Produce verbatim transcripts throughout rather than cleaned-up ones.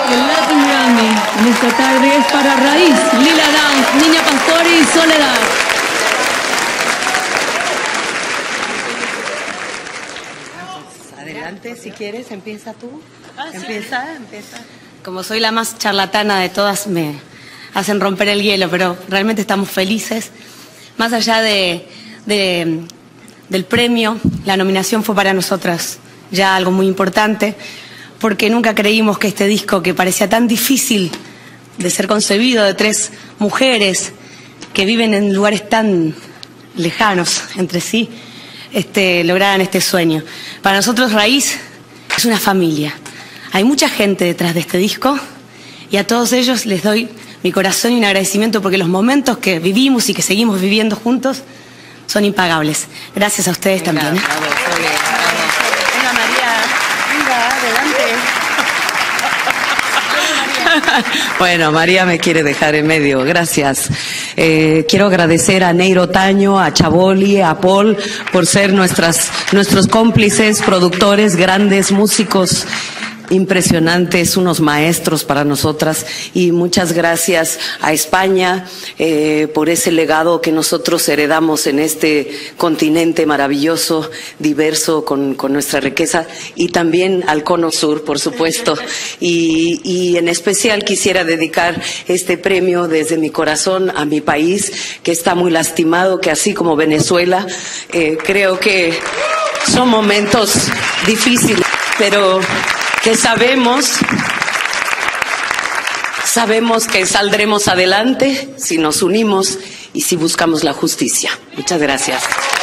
El Latin Grammy en esta tarde es para Raíz, Lila Downs, Niña Pastori y Soledad. Adelante, si quieres, empieza tú. Ah, empieza, sí. empieza. Como soy la más charlatana de todas, me hacen romper el hielo, pero realmente estamos felices. Más allá de, de, del premio, la nominación fue para nosotras ya algo muy importante, porque nunca creímos que este disco, que parecía tan difícil de ser concebido, de tres mujeres que viven en lugares tan lejanos entre sí, este, lograran este sueño. Para nosotros Raíz es una familia. Hay mucha gente detrás de este disco y a todos ellos les doy mi corazón y un agradecimiento porque los momentos que vivimos y que seguimos viviendo juntos son impagables. Gracias a ustedes venga, también. Bravo, bravo. Venga, María, venga, adelante. Bueno, María me quiere dejar en medio, gracias. Eh, quiero agradecer a Neiro Taño, a Chaboli, a Paul, por ser nuestras, nuestros cómplices, productores, grandes músicos impresionantes, unos maestros para nosotras, y muchas gracias a España eh, por ese legado que nosotros heredamos en este continente maravilloso, diverso, con, con nuestra riqueza, y también al Cono Sur, por supuesto, y, y en especial quisiera dedicar este premio desde mi corazón a mi país, que está muy lastimado, que así como Venezuela, eh, creo que son momentos difíciles, pero que sabemos, sabemos que saldremos adelante si nos unimos y si buscamos la justicia. Muchas gracias.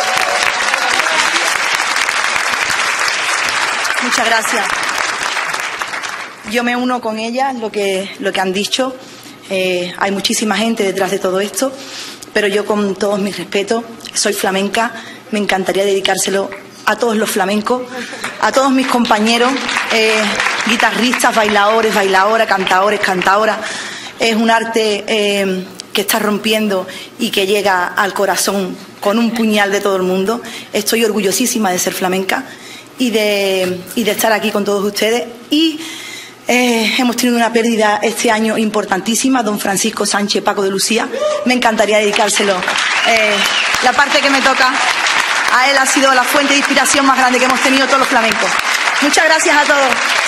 Muchas gracias. Yo me uno con ellas, lo que, lo que han dicho. Eh, hay muchísima gente detrás de todo esto, pero yo, con todos mis respetos, soy flamenca, me encantaría dedicárselo a todos los flamencos, a todos mis compañeros, eh, guitarristas, bailadores, bailadoras, cantadores, cantadoras. Es un arte eh, que está rompiendo y que llega al corazón con un puñal de todo el mundo. Estoy orgullosísima de ser flamenca y de, y de estar aquí con todos ustedes. Y eh, hemos tenido una pérdida este año importantísima, don Francisco Sánchez Paco de Lucía. Me encantaría dedicárselo. Eh, la parte que me toca a él ha sido la fuente de inspiración más grande que hemos tenido todos los flamencos. Muchas gracias a todos.